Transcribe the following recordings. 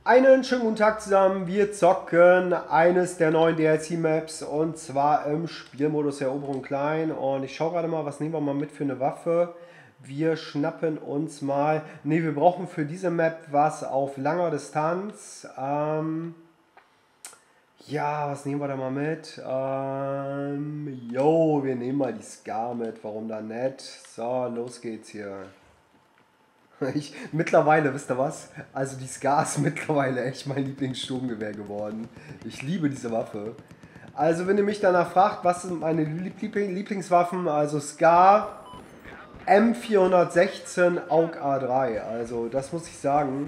Einen schönen guten Tag zusammen. Wir zocken eines der neuen DLC-Maps und zwar im Spielmodus Eroberung klein. Und ich schaue gerade mal, was nehmen wir mal mit für eine Waffe. Wir schnappen uns mal. Ne, wir brauchen für diese Map was auf langer Distanz. Ja, was nehmen wir da mal mit? Wir nehmen mal die Scar mit. Warum da nicht? So, los geht's hier. Mittlerweile, wisst ihr was? Also die Scar ist mittlerweile echt mein Lieblingssturmgewehr geworden. Ich liebe diese Waffe. Also wenn ihr mich danach fragt, was sind meine Lieblingswaffen, also Scar, M416, AUG A3. Also das muss ich sagen.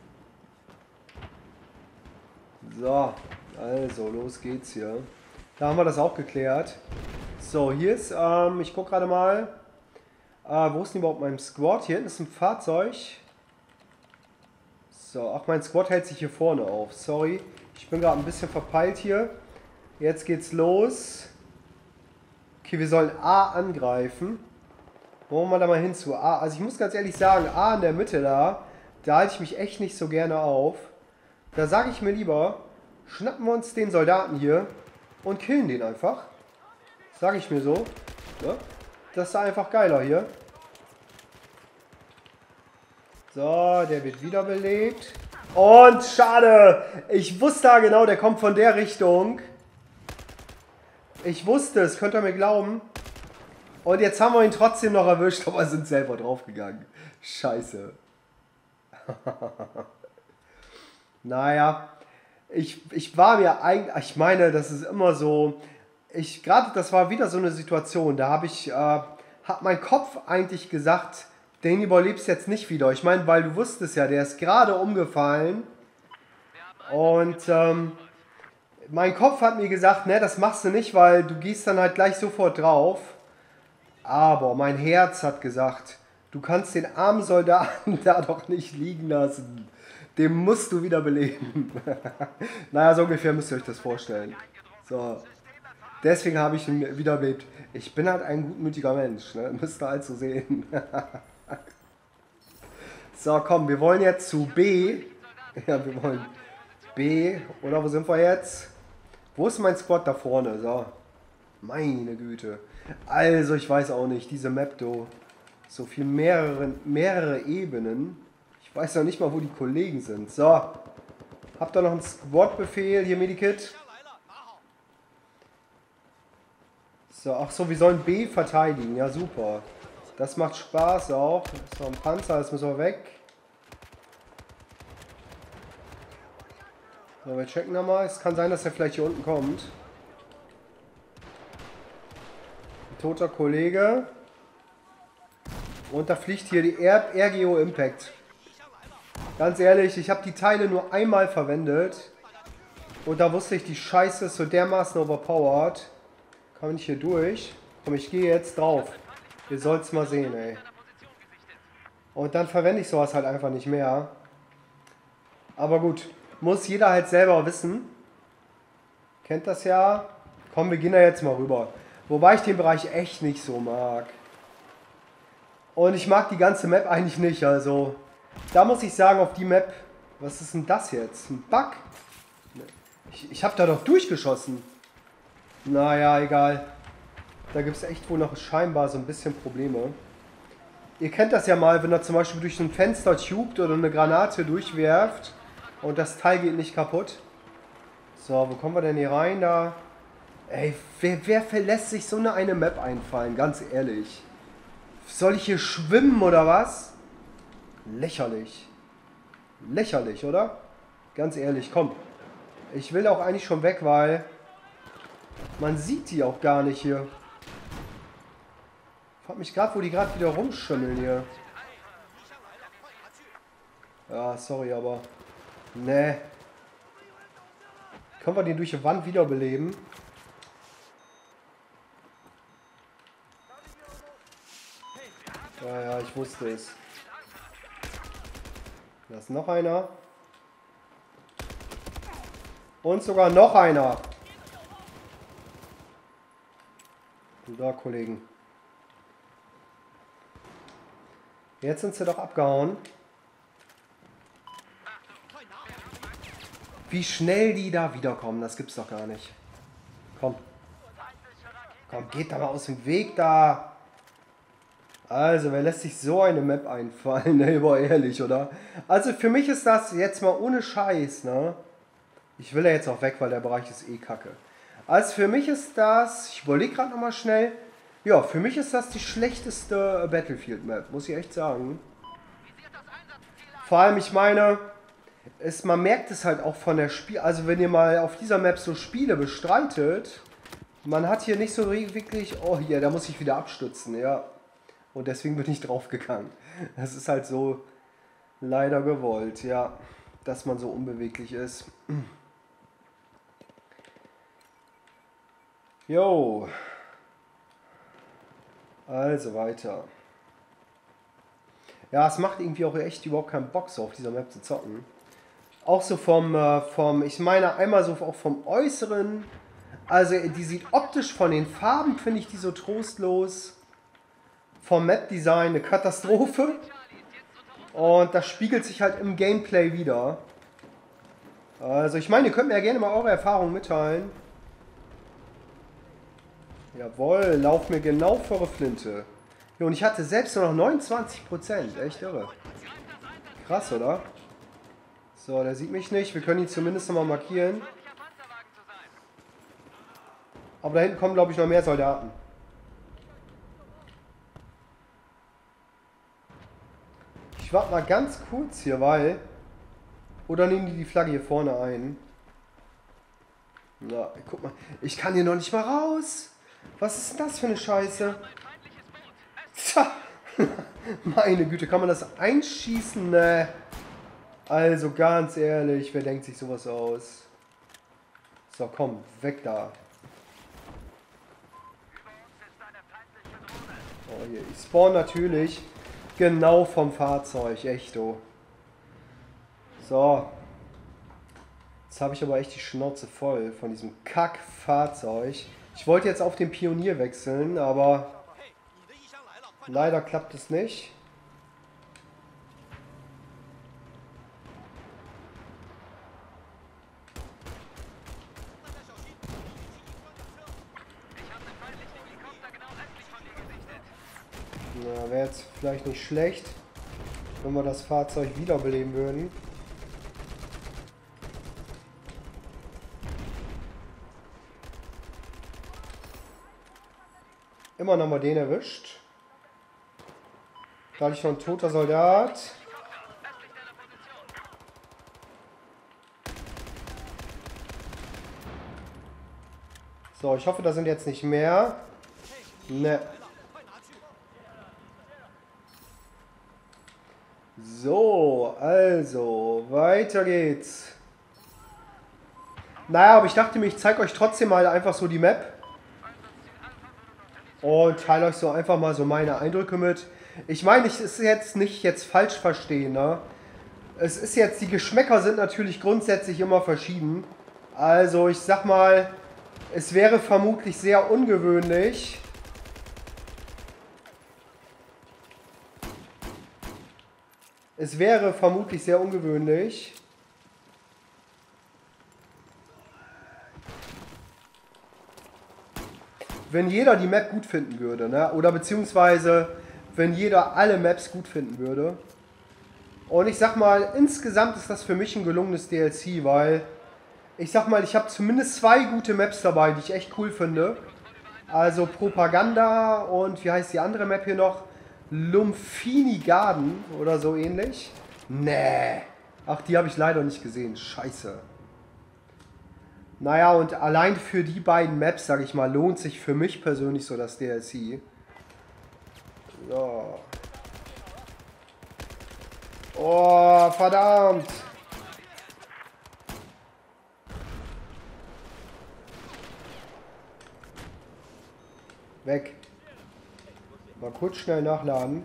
So, also los geht's hier. Da haben wir das auch geklärt. So, hier ist, ich gucke gerade mal. Wo ist denn überhaupt mein Squad? Hier hinten ist ein Fahrzeug. So, ach, mein Squad hält sich hier vorne auf. Sorry, ich bin gerade ein bisschen verpeilt hier. Jetzt geht's los. Okay, wir sollen A angreifen. Wollen wir da mal hin zu A? Also ich muss ganz ehrlich sagen, A in der Mitte da halte ich mich echt nicht so gerne auf. Da sage ich mir lieber, schnappen wir uns den Soldaten hier und killen den einfach. Sage ich mir so. Ja? Das ist einfach geiler hier. So, der wird wiederbelebt. Und schade. Ich wusste ja genau, der kommt von der Richtung. Ich wusste es, könnt ihr mir glauben. Und jetzt haben wir ihn trotzdem noch erwischt, aber sind selber draufgegangen. Scheiße. Naja, ich war mir eigentlich, ich meine, das ist immer so, gerade das war wieder so eine Situation, da hat mein Kopf eigentlich gesagt, den überlebst jetzt nicht wieder. Ich meine, weil du wusstest ja, der ist gerade umgefallen und mein Kopf hat mir gesagt, ne, das machst du nicht, weil du gehst dann halt gleich sofort drauf. Aber mein Herz hat gesagt, du kannst den armen Soldaten da doch nicht liegen lassen. Den musst du wieder beleben. Naja, so ungefähr müsst ihr euch das vorstellen. So. Deswegen habe ich ihn wiederbelebt. Ich bin halt ein gutmütiger Mensch, ne? Müsst ihr halt so sehen. So, komm, wir wollen jetzt zu B. Ja, wir wollen B. Oder wo sind wir jetzt? Wo ist mein Squad da vorne? So. Meine Güte. Also, ich weiß auch nicht, diese Map, do. So viel mehrere Ebenen. Ich weiß noch nicht mal, wo die Kollegen sind. So. Habt ihr noch einen Squad-Befehl? Hier, Medikit. So, ach so, wir sollen B verteidigen. Ja, super. Das macht Spaß auch. Das ist noch ein Panzer, das müssen wir weg. So, wir checken nochmal. Es kann sein, dass er vielleicht hier unten kommt. Ein toter Kollege. Und da fliegt hier die RGO Impact. Ganz ehrlich, ich habe die Teile nur einmal verwendet. Und da wusste ich, die Scheiße ist so dermaßen overpowered. Komme ich hier durch? Komm, ich gehe jetzt drauf. Ihr sollt's mal sehen, ey. Und dann verwende ich sowas halt einfach nicht mehr. Aber gut, muss jeder halt selber wissen. Kennt das ja. Komm, wir gehen da jetzt mal rüber. Wobei ich den Bereich echt nicht so mag. Und ich mag die ganze Map eigentlich nicht, also. Da muss ich sagen, auf die Map. Was ist denn das jetzt? Ein Bug? Ich habe da doch durchgeschossen. Naja, egal. Da gibt es echt wohl noch scheinbar so ein bisschen Probleme. Ihr kennt das ja mal, wenn er zum Beispiel durch ein Fenster tubt oder eine Granate durchwerft und das Teil geht nicht kaputt. So, wo kommen wir denn hier rein? Da. Ey, wer verlässt sich so eine Map einfallen? Ganz ehrlich. Soll ich hier schwimmen oder was? Lächerlich. Lächerlich, oder? Ganz ehrlich, komm. Ich will auch eigentlich schon weg, weil man sieht die auch gar nicht hier. Ich frag mich gerade, wo die gerade wieder rumschimmeln hier. Ja, sorry, aber... Ne. Können wir den durch die Wand wiederbeleben? Ja, ich wusste es. Da ist noch einer. Und sogar noch einer. Da, Kollegen. Jetzt sind sie doch abgehauen. Wie schnell die da wiederkommen, das gibt's doch gar nicht. Komm. Komm, geht da mal aus dem Weg da. Also, wer lässt sich so eine Map einfallen? Ne, war ehrlich, oder? Also, für mich ist das jetzt mal ohne Scheiß, ne? Ich will ja jetzt auch weg, weil der Bereich ist eh kacke. Also, für mich ist das... Ich überlege gerade nochmal schnell. Ja, für mich ist das die schlechteste Battlefield-Map, muss ich echt sagen. Vor allem, ich meine... man merkt es halt auch von der Spiel... Also, wenn ihr mal auf dieser Map so Spiele bestreitet... Man hat hier nicht so wirklich... Oh, hier, da muss ich wieder abstützen, ja. Und deswegen bin ich draufgegangen. Das ist halt so leider gewollt, ja. Dass man so unbeweglich ist. Jo. Also weiter. Ja, es macht irgendwie auch echt überhaupt keinen Bock, so auf dieser Map zu zocken. Auch so ich meine einmal so auch vom Äußeren. Also die sieht optisch von den Farben, finde ich die so trostlos. Vom Map-Design eine Katastrophe. Und das spiegelt sich halt im Gameplay wieder. Also ich meine, ihr könnt mir ja gerne mal eure Erfahrungen mitteilen. Jawohl, lauf mir genau vor eure Flinte. Ja, und ich hatte selbst nur noch 29%. Echt irre. Krass, oder? So, der sieht mich nicht. Wir können ihn zumindest nochmal markieren. Aber da hinten kommen, glaube ich, noch mehr Soldaten. Ich warte mal ganz kurz hier, weil... Oder nehmen die Flagge hier vorne ein? Na, guck mal. Ich kann hier noch nicht mal raus. Was ist denn das für eine Scheiße? Tja. Meine Güte, kann man das einschießen? Ne. Also ganz ehrlich, wer denkt sich sowas aus? So, komm, weg da. Oh, hier. Ich spawn natürlich genau vom Fahrzeug, echt oh. So. Jetzt habe ich aber echt die Schnauze voll von diesem Kack-Fahrzeug. Ich wollte jetzt auf den Pionier wechseln, aber leider klappt es nicht. Na, wäre jetzt vielleicht nicht schlecht, wenn wir das Fahrzeug wiederbeleben würden. Immer noch mal den erwischt. Da liegt noch ein toter Soldat. So, ich hoffe, da sind jetzt nicht mehr. Ne. So, also, weiter geht's. Naja, aber ich dachte mir, ich zeige euch trotzdem mal einfach so die Map. Und teile euch so einfach mal so meine Eindrücke mit. Ich meine, es ist jetzt nicht falsch verstehen, ne? Es ist jetzt, die Geschmäcker sind natürlich grundsätzlich immer verschieden. Also ich sag mal, es wäre vermutlich sehr ungewöhnlich. Es wäre vermutlich sehr ungewöhnlich. Wenn jeder die Map gut finden würde, ne? Oder beziehungsweise, wenn jeder alle Maps gut finden würde. Und ich sag mal, insgesamt ist das für mich ein gelungenes DLC, weil ich sag mal, ich habe zumindest 2 gute Maps dabei, die ich echt cool finde. Also Propaganda und wie heißt die andere Map hier noch? Lumphini Garden oder so ähnlich. Nee. Ach, die habe ich leider nicht gesehen. Scheiße. Naja, und allein für die beiden Maps, sag ich mal, lohnt sich für mich persönlich so das DLC. So. Oh, verdammt. Weg. Mal kurz schnell nachladen.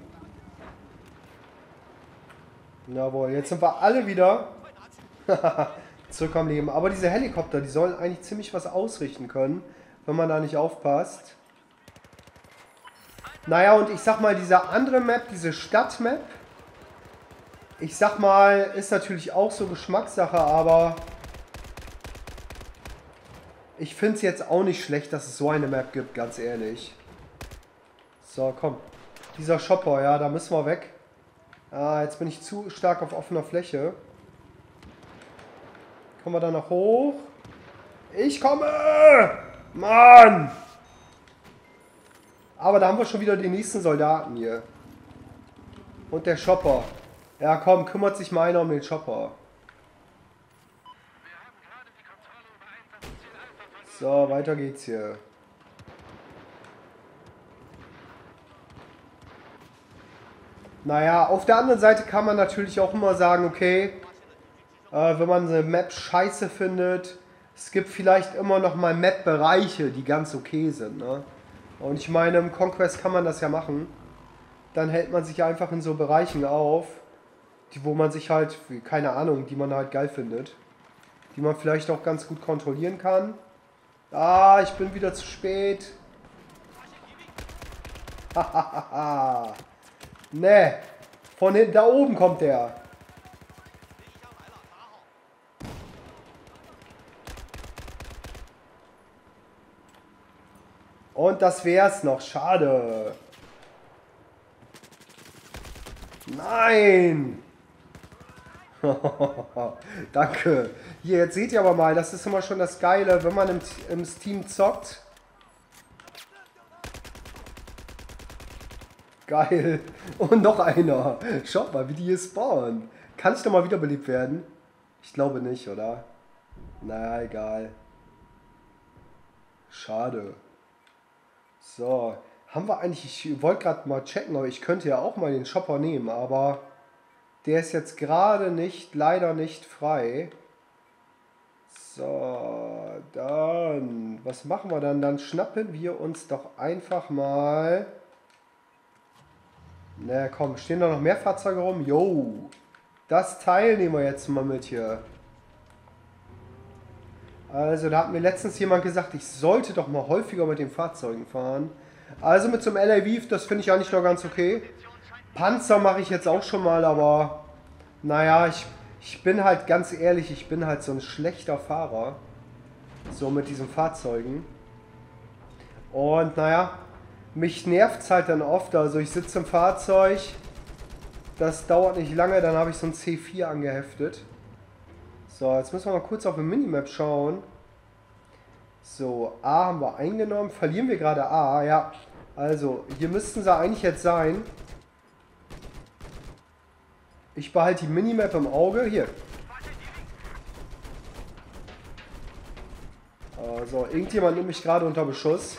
Jawohl, jetzt sind wir alle wieder zurück am Leben. Aber diese Helikopter, die sollen eigentlich ziemlich was ausrichten können, wenn man da nicht aufpasst. Naja, und ich sag mal, diese andere Map, diese Stadtmap, ich sag mal, ist natürlich auch so Geschmackssache, aber Ich finde es jetzt auch nicht schlecht, dass es so eine Map gibt, ganz ehrlich. So, komm. Dieser Shopper, ja, da müssen wir weg. Ah, jetzt bin ich zu stark auf offener Fläche. Kommen wir da noch hoch? Ich komme! Mann! Aber da haben wir schon wieder die nächsten Soldaten hier. Und der Shopper. Ja, komm, kümmert sich mal einer um den Shopper. So, weiter geht's hier. Naja, auf der anderen Seite kann man natürlich auch immer sagen, okay, wenn man eine Map scheiße findet, es gibt vielleicht immer noch mal Map-Bereiche, die ganz okay sind, ne? Und ich meine, im Conquest kann man das ja machen. Dann hält man sich einfach in so Bereichen auf, wo man sich halt, keine Ahnung, die man halt geil findet. Die man vielleicht auch ganz gut kontrollieren kann. Ah, ich bin wieder zu spät. Hahaha. Ne, von hinten, da oben kommt der. Und das wär's noch, schade. Nein! Danke. Hier, jetzt seht ihr aber mal, das ist immer schon das Geile, wenn man im Steam zockt. Geil. Und noch einer. Schaut mal, wie die hier spawnen. Kann ich doch mal wiederbelebt werden? Ich glaube nicht, oder? Na, egal. Schade. So. Haben wir eigentlich... Ich wollte gerade mal checken, aber ich könnte ja auch mal den Shopper nehmen, aber... Der ist jetzt gerade nicht, leider nicht frei. So, dann... Was machen wir dann? Dann schnappen wir uns doch einfach mal... Na komm, stehen da noch mehr Fahrzeuge rum? Jo, das Teil nehmen wir jetzt mal mit hier. Also, da hat mir letztens jemand gesagt, ich sollte doch mal häufiger mit den Fahrzeugen fahren. Also mit so einem LAV, das finde ich eigentlich noch ganz okay. Panzer mache ich jetzt auch schon mal, aber... Naja, ich bin halt ganz ehrlich, ich bin halt so ein schlechter Fahrer. So mit diesen Fahrzeugen. Und naja... Mich nervt es halt dann oft, also ich sitze im Fahrzeug, das dauert nicht lange, dann habe ich so ein C4 angeheftet. So, jetzt müssen wir mal kurz auf die Minimap schauen. So, A haben wir eingenommen, verlieren wir gerade A, ja. Also, hier müssten sie eigentlich jetzt sein. Ich behalte die Minimap im Auge, hier. Also, irgendjemand nimmt mich gerade unter Beschuss.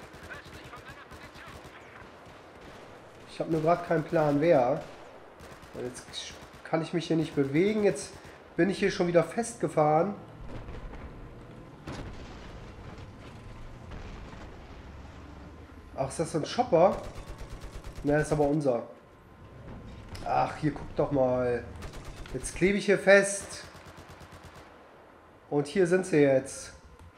Ich habe nur gerade keinen Plan, wer. Jetzt kann ich mich hier nicht bewegen. Jetzt bin ich hier schon wieder festgefahren. Ach, ist das so ein Shopper? Ne, ist aber unser. Ach, hier guck doch mal. Jetzt klebe ich hier fest. Und hier sind sie jetzt.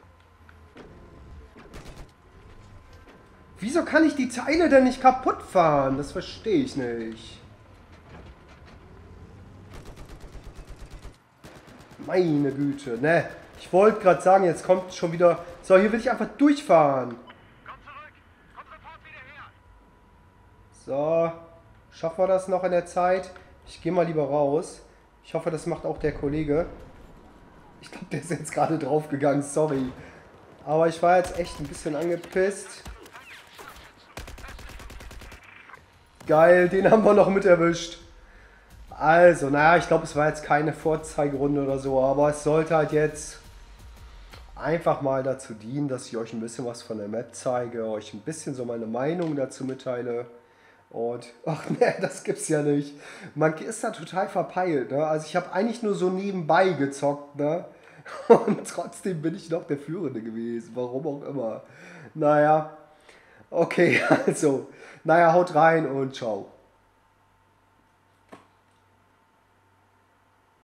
Wieso kann ich die Teile denn nicht kaputt fahren? Das verstehe ich nicht. Meine Güte, ne? Ich wollte gerade sagen, jetzt kommt schon wieder... So, hier will ich einfach durchfahren. So, schaffen wir das noch in der Zeit? Ich gehe mal lieber raus. Ich hoffe, das macht auch der Kollege. Ich glaube, der ist jetzt gerade draufgegangen, sorry. Aber ich war jetzt echt ein bisschen angepisst. Geil, den haben wir noch mit erwischt. Also, naja, ich glaube, es war jetzt keine Vorzeigerunde oder so, aber es sollte halt jetzt einfach mal dazu dienen, dass ich euch ein bisschen was von der Map zeige, euch ein bisschen so meine Meinung dazu mitteile. Und, ach ne, das gibt's ja nicht. Man ist da total verpeilt, ne? Also ich habe eigentlich nur so nebenbei gezockt, ne? Und trotzdem bin ich noch der Führende gewesen, warum auch immer. Naja, okay, also... Naja, haut rein und ciao.